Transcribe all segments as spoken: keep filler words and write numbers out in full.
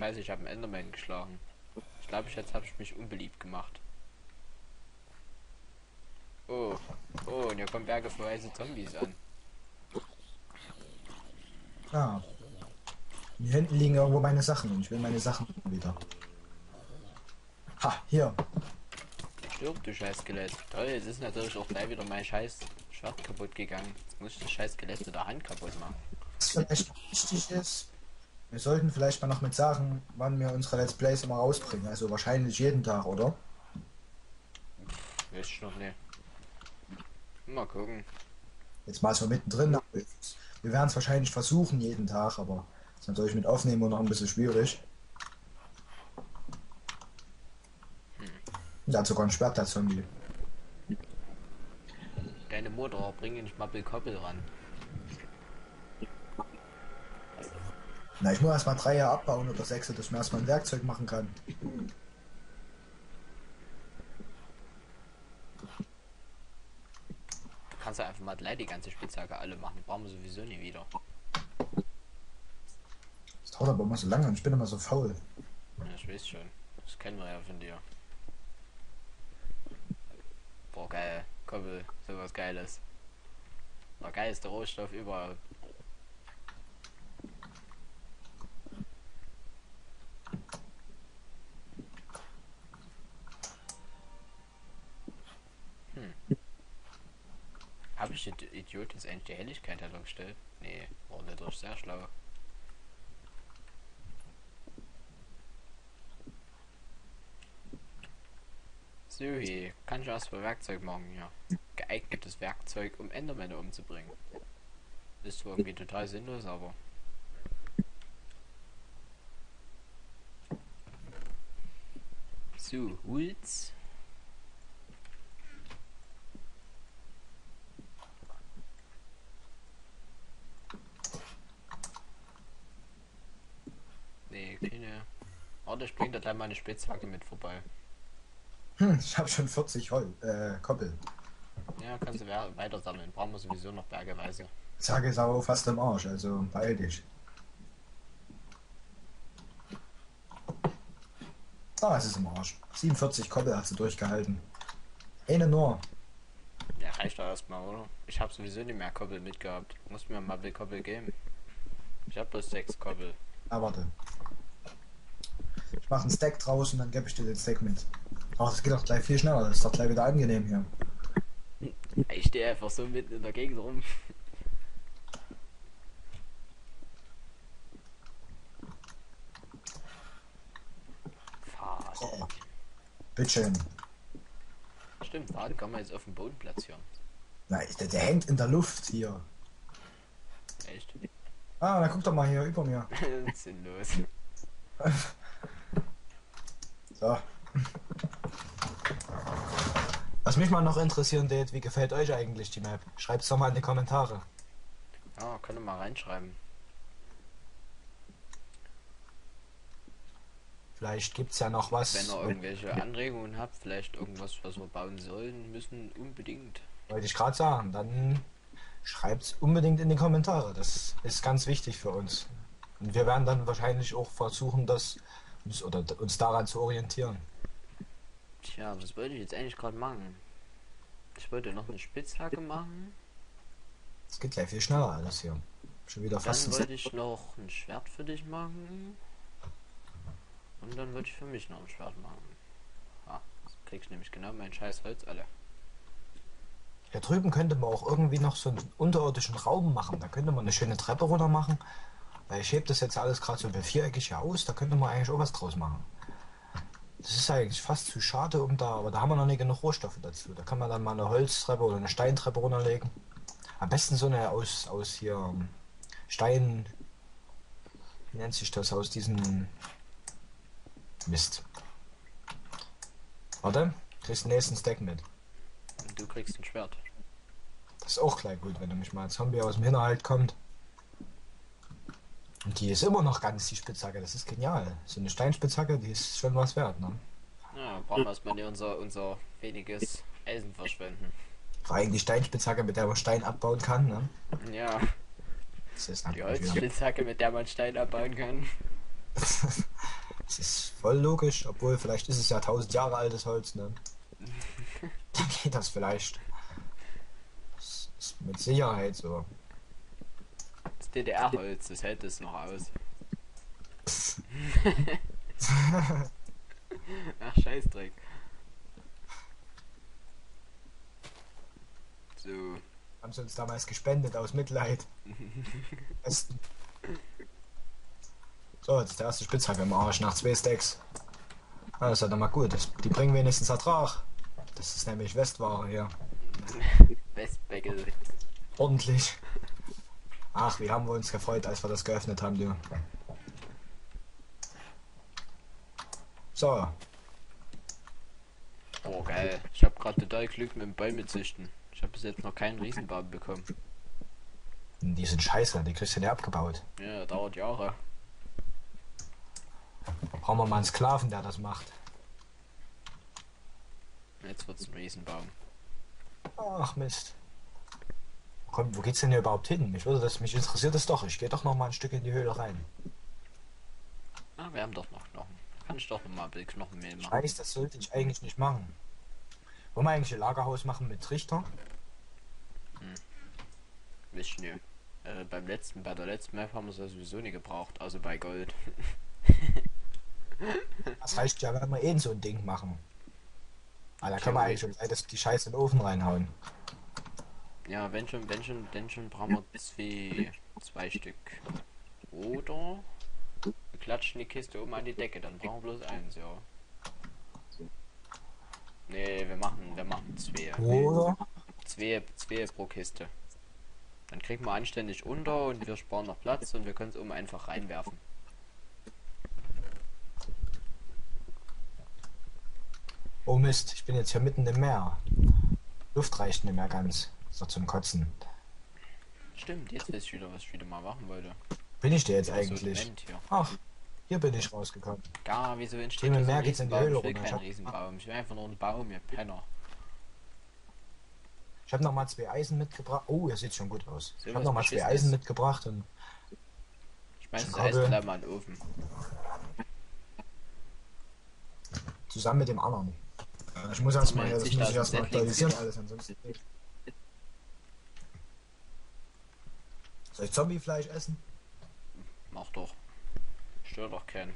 scheiße, ich habe einen Enderman geschlagen. Ich glaube, ich jetzt habe ich mich unbeliebt gemacht. Oh, oh, und hier kommen bergeweise Zombies an. Ah, hier hinten liegen irgendwo meine Sachen und ich will meine Sachen wieder. Ha, hier. Stirb, du scheiß Skelett. Toll, jetzt ist natürlich auch gleich wieder mein scheiß Schwert kaputt gegangen. Jetzt muss ich das scheiß Skelett mit der Hand kaputt machen. Was vielleicht noch wichtig ist, wir sollten vielleicht mal noch mit sagen, wann wir unsere Let's Plays immer rausbringen. Also wahrscheinlich jeden Tag, oder? Weiß ich noch nicht. Mal gucken. Jetzt mal so mittendrin. aber Wir werden es wahrscheinlich versuchen jeden Tag, aber ist natürlich mit Aufnehmen noch ein bisschen schwierig. Der hat sogar ein Schwert, der Zombie. Deine Mutter, bringe nicht mal Koppel ran. Na, ich muss erst mal drei Jahre abbauen oder sechs, dass ich mir erstmal ein Werkzeug machen kann. Du kannst ja einfach mal gleich die ganze Spitzhacke alle machen. Brauchen wir sowieso nie wieder. Das dauert aber immer so lange und ich bin immer so faul. Ja, ich weiß schon. Das kennen wir ja von dir. Boah, geil. Koppel, sowas Geiles. Der geilste Rohstoff überhaupt. Hm. Habe ich den Idiot jetzt eigentlich die Helligkeit hergestellt? Nee, war nicht durch sehr schlau. So, hier kann ich erstmal Werkzeug machen, ja. Geeignetes Werkzeug, um Endermänner umzubringen. Ist zwar irgendwie total sinnlos, aber. So, Holz. Nee, keine. Warte, ich bring da gleich meine Spitzhacke mit vorbei. Hm, ich habe schon vierzig Hol äh, Koppel. Ja, kannst du weiter sammeln. Brauchen wir sowieso noch bergeweise. Sage ist aber fast im Arsch, also beeil dich. Ah, es ist im Arsch. siebenundvierzig Koppel hat sie durchgehalten. Eine nur. Ja, reicht doch erstmal, oder? Ich habe sowieso nicht mehr Koppel mitgehabt. Muss mir mal Koppel geben. Ich habe bloß sechs Koppel. Ah, warte. Ich mache einen Stack draus und dann gebe ich dir den Stack mit. Ach, das geht doch gleich viel schneller. Das ist doch gleich wieder angenehm hier. Ich stehe einfach so mitten in der Gegend rum. Faden. So. Bitteschön. Stimmt, Faden kann man jetzt auf dem Boden platzieren. Na, der, der hängt in der Luft hier. Echt? Ah, dann guck doch mal hier über mir. Sinnlos. So. Was mich mal noch interessieren wird, wie gefällt euch eigentlich die Map? Schreibt's doch mal in die Kommentare. Ja, könnt ihr mal reinschreiben. Vielleicht gibt's ja noch was. Wenn ihr irgendwelche Anregungen habt, vielleicht irgendwas, was wir bauen sollen, müssen, unbedingt. Wollte ich gerade sagen, dann schreibt's unbedingt in die Kommentare. Das ist ganz wichtig für uns. Und wir werden dann wahrscheinlich auch versuchen, das uns oder uns daran zu orientieren. Tja, was wollte ich jetzt eigentlich gerade machen? Ich wollte noch eine Spitzhacke machen. Es geht gleich viel schneller alles hier. Schon wieder fast Dann ein wollte ich noch ein Schwert für dich machen. Und dann wollte ich für mich noch ein Schwert machen. Ah, jetzt krieg ich nämlich genau mein scheiß Holz alle. Hier drüben könnte man auch irgendwie noch so einen unterirdischen Raum machen. Da könnte man eine schöne Treppe runter machen. Weil ich hebe das jetzt alles gerade so viereckig hier aus. Da könnte man eigentlich auch was draus machen. Das ist eigentlich fast zu schade, um da, aber da haben wir noch nicht genug Rohstoffe dazu. Da kann man dann mal eine Holztreppe oder eine Steintreppe runterlegen. Am besten so eine aus, aus hier ähm, Stein, wie nennt sich das, aus diesen Mist. Warte, kriegst den nächsten Stack mit. Und du kriegst ein Schwert. Das ist auch gleich gut, wenn nämlich mal ein Zombie aus dem Hinterhalt kommt. Und die ist immer noch ganz, die Spitzhacke, das ist genial. So eine Steinspitzhacke, die ist schon was wert, ne? Ja, brauchen wir erstmal nicht unser, unser weniges Eisen verschwenden. Vor allem die Steinspitzhacke, mit der man Stein abbauen kann, ne? Ja, Das ist die natürlich wieder. Holzspitzhacke, mit der man Stein abbauen kann. Das ist voll logisch, obwohl vielleicht ist es ja tausend Jahre altes Holz, ne? Dann geht das vielleicht. Das ist mit Sicherheit so. Das D D R-Holz, das hält es noch aus. Ach, Scheißdreck. So. Haben sie uns damals gespendet aus Mitleid. Besten. So, jetzt ist der erste Spitzhacke im Arsch nach zwei Stacks. Ah, das ist ja dann mal gut. Das, die bringen wenigstens Ertrag. Das ist nämlich Westware hier. Westbeckel. Ordentlich. Ach, wie haben wir uns gefreut, als wir das geöffnet haben, du. So. Oh, geil. Ich habe gerade total Glück mit dem Bäume züchten. Ich habe bis jetzt noch keinen Riesenbaum bekommen. Die sind scheiße, die kriegst du nicht abgebaut. Ja, dauert Jahre. Brauchen wir mal einen Sklaven, der das macht. Jetzt wird's ein Riesenbaum. Ach Mist. Komm, wo geht's denn hier überhaupt hin? Mich würde das, mich interessiert das doch. Ich gehe doch noch mal ein Stück in die Höhle rein. Ah, wir haben doch noch Knochen. Kann ich doch noch mal ein bisschen Knochenmehl Ich machen. weiß, das sollte ich eigentlich nicht machen. Wollen wir eigentlich ein Lagerhaus machen mit Trichter? Wisst ihr, äh, beim letzten, bei der letzten Map haben wir es ja sowieso nie gebraucht, also bei Gold. Das reicht ja, wenn wir eh so ein Ding machen. Aber da können wir eigentlich Theoretisch. schon das, die Scheiße in den Ofen reinhauen. Ja, wenn schon, wenn schon, wenn schon brauchen wir zwei, zwei Stück. Oder wir klatschen die Kiste oben an die Decke, dann brauchen wir bloß eins, ja. Nee, wir machen, wir machen zwei. Oder? Zwei, zwei pro Kiste. Dann kriegen wir anständig unter und wir sparen noch Platz und wir können es oben einfach reinwerfen. Oh Mist, ich bin jetzt hier mitten im Meer. Luft reicht nicht mehr ganz. So zum Kotzen. Stimmt, jetzt weiß ich wieder, was ich wieder mal machen wollte. Bin ich dir jetzt Das eigentlich? Sortiment hier. Ach, hier bin ich rausgekommen. Gar, wieso entsteht Drüben im hier so Meer ein geht's in die Riesenbaum? Höhle Ich will runter. Ich keinen hab- Riesenbaum, ich will einfach nur einen Baum, ihr Penner. Ich habe noch mal zwei Eisen mitgebracht. Oh, er sieht schon gut aus. So Ich habe was noch mal zwei Beschissenes. Eisen mitgebracht und Schmeiß das Schon Eisen Kabel. gleich mal in den Ofen. zusammen mit dem anderen. Äh, Ich muss erstmal, mir das jetzt nicht muss ich aus dem erstmal Set aktualisieren links alles, ansonsten nicht. Soll ich Zombiefleisch essen? Mach doch. Stört doch keinen.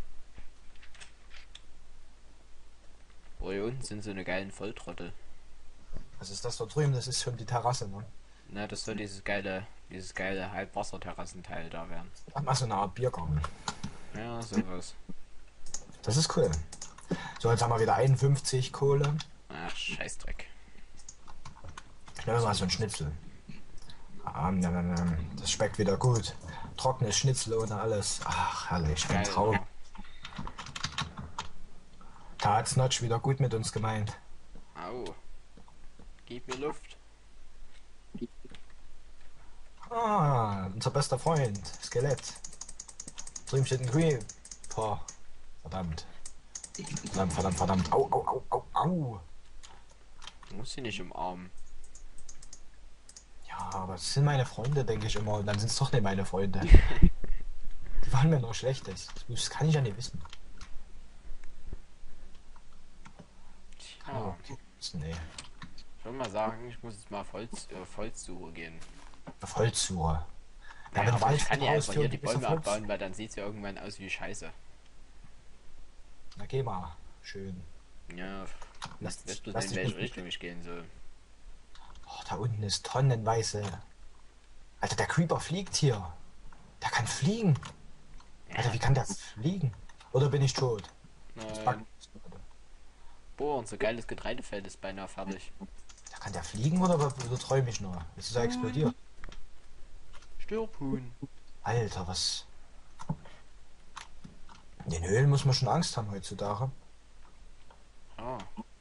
Oh, hier unten sind so eine geilen Volltrottel. Was ist das da drüben? Das ist schon die Terrasse, ne? Na, das soll dieses geile, dieses geile Halbwasserterrassenteil da werden. Ach, mal so eine Art Biergarten. Ja, sowas. Das ist cool. So, jetzt haben wir wieder einundfünfzig Kohle. Ach, Scheißdreck. Ich nehme mal so ein Schnitzel. Ah, ne, ne, ne. Das schmeckt wieder gut. Trockenes Schnitzel ohne alles. Ach, herrlich. Ein Geil. Traum. Da hat Snotch wieder gut mit uns gemeint. Au. Gib mir Luft. Ah, unser bester Freund. Skelett. Drüben steht ein Creeper. Verdammt. Verdammt, verdammt, verdammt. Au, au, au, au, au. Du musst sie nicht umarmen. Ja, aber es sind meine Freunde, denke ich immer. Und dann sind es doch nicht meine Freunde. Die waren mir noch Schlechtes. Das kann ich ja nicht wissen. Tja. Nee. Ich würde mal sagen, ich muss jetzt mal Holz, äh, Holzsuche gehen. Auf Holzsuche. Ja, Ja, wenn aber Wald ich kann ja einfach rausführen, hier die bis auf Bäume Holz. abbauen, weil dann sieht es ja irgendwann aus wie Scheiße. Na geh mal. Schön. Ja, Lass, weißt du, lass in dich welche nicht- Richtung ich gehen soll. Oh, da unten ist tonnenweise. Alter, der Creeper fliegt hier. Der kann fliegen. Alter, wie kann der fliegen? Oder bin ich tot? Nein. Boah, unser geiles Getreidefeld ist beinahe fertig. Da kann der fliegen oder, oder träume ich nur? Ist er explodiert? Stirbhuhn. Alter, was? In den Höhlen muss man schon Angst haben heutzutage. Ah,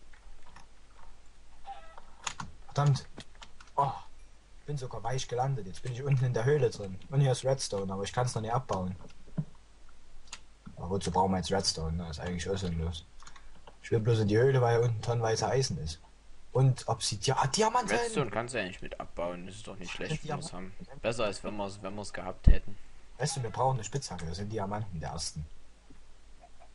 Verdammt. Oh, bin sogar weich gelandet. Jetzt bin ich unten in der Höhle drin. Und hier ist Redstone, aber ich kann es noch nicht abbauen. Aber wozu brauchen wir jetzt Redstone? Das ist eigentlich auch sinnlos. Ich will bloß in die Höhle, weil hier unten tonnenweise Eisen ist. Und Obsidian. Ah, Diamanten! Redstone kannst du eigentlich mit abbauen. Das ist doch nicht schlecht, wenn wir es haben. Diamanten. Besser als wenn wir es wenn wir's gehabt hätten. Weißt du, wir brauchen eine Spitzhacke. Das sind Diamanten der ersten.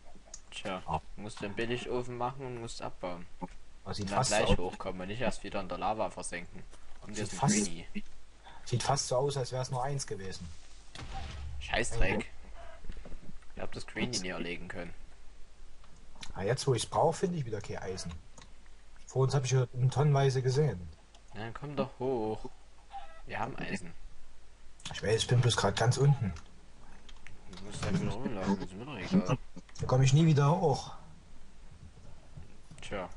Tja, Ah. musst du einen Billigofen machen und musst abbauen. Aber sieht Und dann fast so gleich aus. hochkommen und nicht erst wieder in der Lava versenken. Und Sieht jetzt ein fast- Greenie. Sieht fast so aus, als wäre es nur eins gewesen. Scheißdreck. Ich hab das Greenie nie erlegen können. Aber jetzt, wo ich es brauche, finde ich wieder kein Eisen. Vor uns habe ich ja tonnenweise gesehen. Na, dann komm doch hoch. Wir haben Eisen. Ich weiß, ich bin bloß gerade ganz unten. Du musst halt wieder rumlaufen, ist mir doch egal. Da komme ich nie wieder hoch. Tja,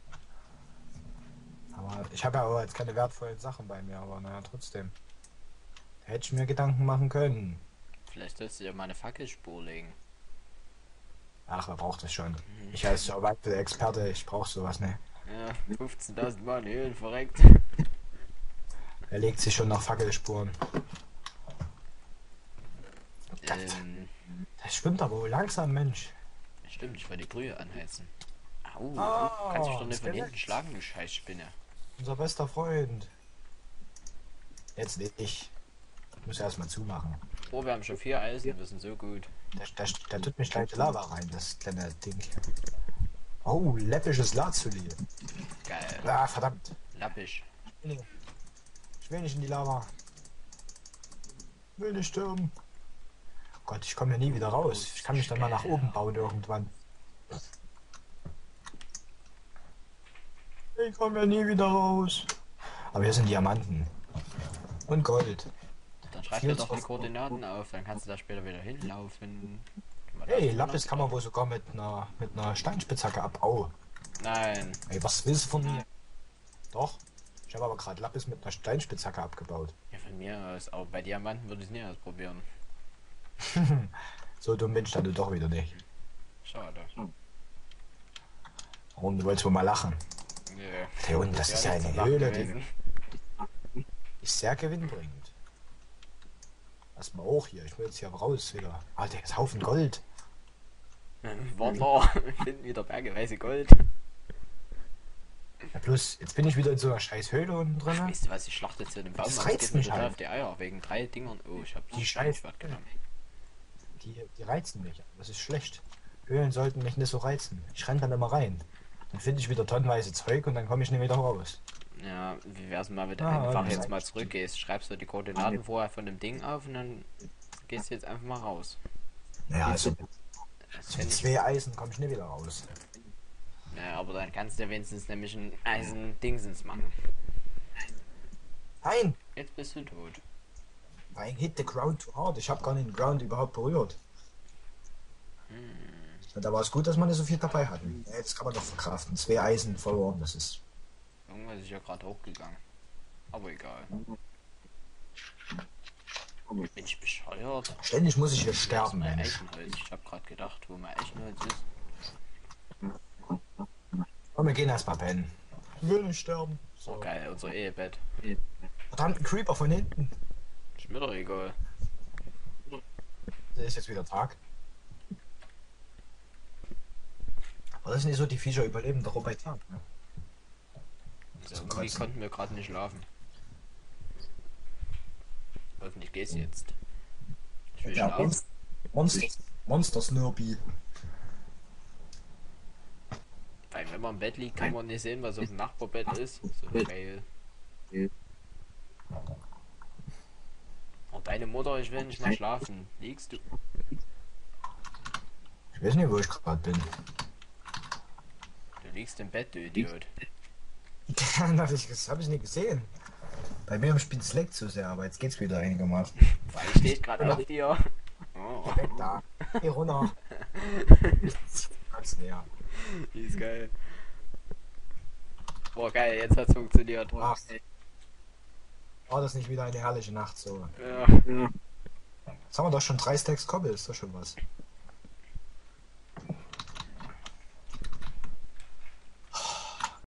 Aber ich habe ja auch jetzt keine wertvollen Sachen bei mir, aber naja, trotzdem. Da hätte ich mir Gedanken machen können. vielleicht sollst du dir mal eine Fackelspur legen. Ach, wer braucht das schon? Ich als Survival-Experte, ich brauche sowas, ne? Ja, fünfzehntausend Mal in Höhlen verreckt. Er legt sich schon nach Fackelspuren. Ähm, Das schwimmt aber wohl langsam, Mensch. stimmt, ich wollte die Brühe anheizen. Au, Ah, du kannst mich doch nicht von Skelett. hinten schlagen, du Scheißspinne. Unser bester Freund. Jetzt nicht ich. Ich muss erstmal zumachen. Oh, wir haben schon vier Eisen, wir sind so gut. Der, der, der tut mich gleich in Lava rein, das kleine Ding. Oh, läppisches Lazuli. Geil. Ah, verdammt. Lappisch. Ich will nicht in die Lava. Will nicht sterben. Gott, ich komme hier nie wieder raus. Ich kann mich dann mal nach oben bauen irgendwann. Ich komme hier nie wieder raus. Aber hier sind Diamanten. Und Gold. Dann schreib Viel dir doch die zu- Koordinaten auf, dann kannst du da später wieder hinlaufen. Kann man das Hey, dann Lapis noch- kann man wohl sogar mit einer mit einer Steinspitzhacke abbauen. Nein. Ey, was willst du von mir? Doch. Ich habe aber gerade Lapis mit einer Steinspitzhacke abgebaut. Ja, von mir aus. Aber bei Diamanten würde ich es nie ausprobieren. So dumm bin ich dann doch wieder nicht. Schade. Warum, du wolltest wohl mal lachen? Nö. Hey, und das Ja, ist ja nicht eine zum Lachen Höhle, die gewesen. ist sehr gewinnbringend. Lass mal hoch hier, ich will jetzt hier raus wieder. Alter, jetzt Haufen Gold. Wander, wir finden wieder bergeweise Gold. Ja, plus, jetzt bin ich wieder in so einer scheiß Höhle unten drin. Weißt du was, ich schlachte zu dem Baum, Das aber reizt es geht mir mich total halt. auf die Eier, wegen drei Dingern. Oh, ich hab Die das Scheiß- Steinschwert genommen. Die, die reizen mich. Das ist schlecht. Höhlen sollten mich nicht so reizen. Ich renn dann immer rein. Dann finde ich wieder tonnenweise Zeug und dann komme ich nicht wieder raus. Ja, wie wär's mal, wenn du Ah, einfach das jetzt ist mal zurückgehst, schreibst du die Koordinaten vorher von dem Ding auf und dann gehst du jetzt einfach mal raus. Ja, also Das mit fänd ich, zwei Eisen komme ich nicht wieder raus. ja, aber dann kannst du wenigstens nämlich ein Eisen-Dingsens machen. Nein! Jetzt bist du tot. I hit the ground too hard. Ich habe gar nicht den Ground überhaupt berührt. Und da war es gut, dass man nicht so viel dabei hatten. Ja, jetzt kann man doch verkraften. Zwei Eisen verloren, das ist. Irgendwas ist ja gerade hochgegangen. Aber egal. Bin ich bescheuert? Ständig muss ich hier Wo ist sterben, mein Mensch. Eichenholz? Ich habe gerade gedacht, wo mein Eichenholz ist. Und wir gehen erstmal pennen. Ich will nicht sterben. Oh So. geil, unser Ehebett. Verdammt, ein Creeper von hinten. Ist mir doch egal. Da ist jetzt wieder Tag. Aber das ist nicht so, die Viecher überleben doch auch bei Tag, ne? Also Zum irgendwie Kotzen. konnten wir gerade nicht schlafen. Hoffentlich geht's jetzt. Ich will Ja, schlafen. Monst Monster, Monster Snurby. Weil wenn man im Bett liegt, kann man nicht sehen, was auf dem Nachbarbett ist. So geil. Und deine Mutter, ich will nicht mehr schlafen. Liegst du? Ich weiß nicht, wo ich gerade bin. Du liegst im Bett, du Idiot. das habe ich, das hab ich nicht gesehen. Bei mir im Spiel leckt so sehr, aber jetzt geht's wieder einigermaßen. Weil ich stehe gerade auf dir. Oh, Weg da. Geh runter. Ganz näher. die ist geil. Boah, geil, jetzt hat's funktioniert. Ach. War das nicht wieder eine herrliche Nacht so? Ja. Jetzt haben wir doch schon drei Stacks Kobbel, ist doch schon was.